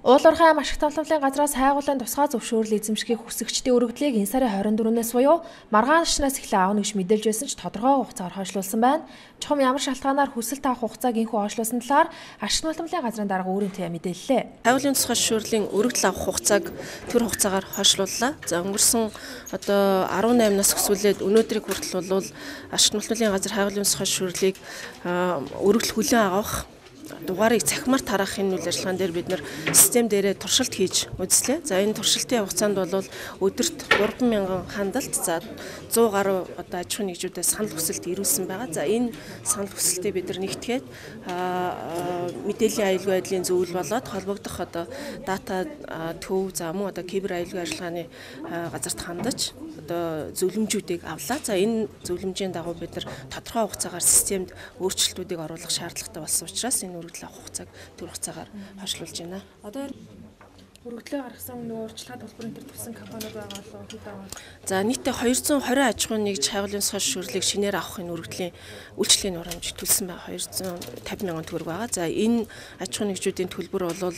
Уулуурхай ам ашигт хамтлагийн газраас хайгуулын тусгай зөвшөөрөл эзэмшихийг хүсэгчдийн өргөдлийг энэ сарын 24-ээс буюу маргаан шашнаас эхлэн аавна гэж мэдээлж байсан ч тодорхой хугацаагаар хойшлуулсан байна. Чухам ямар шалтгаанаар хүсэлт авах хугацааг инхүү хойшлуулсан талаар ашигт хамтлагийн газрын дарга өөрийн төвөө мэдээллээ. Хайгуулын тусгай зөвшөөрлийн өргөдөл авах хугацааг төр хугацаагаар хойшлууллаа. За өнгөрсөн 18-наас өсвөлээд өнөөдрийг хүртэл бол ашигт хамтлагийн газар хайгуулын тусгай зөвшөөрлийг өргөдөл хүлээн авах дугаарыг цахимаар тараахын үйл ажиллагаан дээр бид нэр систем дээрээ туршилт хийж үзлээ. За энэ туршилтын хугацаанд бол өдөрт 3,000 хандлт за 100 гаруй аж ахуйн нэгжүүдээс санал хүсэлт ирүүлсэн байгаа. За энэ санал хүсэлтээ бид нар нэгтгээд мэдээллийн аюулгүй байдлын зөвлөл болоод холбогдох дата төв за мөн кибер аюулгүй ажиллагааны газарт хандаж зөвлөмжүүдийг авлаа. За энэ зөвлөмжийн дагуу бид нар тодорхой хугацаагаар системд өөрчлөлтүүдийг оруулах шаардлагатай болсон учраас энэ өргөдөл авах хугацааг төр хугацаагаар хойшлуулж байна. Одоо өргөдлөө гаргасан өөрчлөлт төлбөрийн төр төлсөн компаниуд байгаа болов хэд байгаа? За нийтдээ 220 аж ахуйн нэгж хайгуулын тусгай зөвшөөрлийг шинээр авахын өргөдлийн үйлчлэгийн урамж төлсөн байгаа 250 мянган төгрөг байгаа. За энэ аж ахуйн нэгжүүдийн төлбөр бол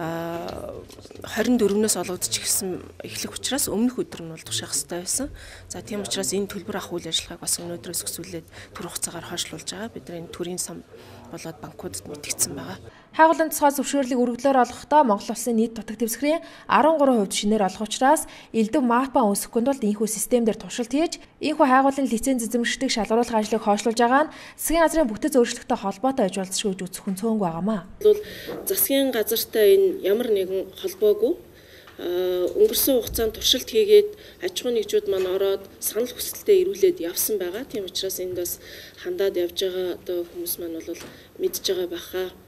24-нөөс олгогдчихсан эхлэх учраас өмнөх өдөр нь бол тушаах хэрэгтэй байсан. За тийм учраас энэ төлбөр авах үйл ажиллагааг бас өнөөдрөөс өсвөлээд төр хугацаагаар хойшлуулж байгаа. Бид нар энэ төрийн сан болоод банкудад мэдгдсэн байгаа. Хайгуулын тусгай зөвшөөрлийг өргөдлөөр олохдоо Монгол Улсын нийт дутаг дэвсгэрийн 13% шинээр олох учраас элдв мапа үүсгэхэд бол энэхүү системээр туршилт хийж энэхүү хайгуулын лиценз эзэмшигчдийг шалгаруулах ажлыг хойшлуулж байгаа нь засгийн газрын бүтэц өөрчлөлттэй холбоотой аж болзошгүй гэж үзэх хүнцөөнгүй байгаамаа. Бол засгийн газартай энэ ямар нэгэн холбоогүй өнгөрсөн хугацаанд туршилт хийгээд аж ахуйн нэгжүүд маань ороод санал хүсэлтээ ирүүлээд явсан байгаа. Тийм учраас энд бас хандаад явж байгаа хүмүүс маань бол мэдж байгаа байхаа.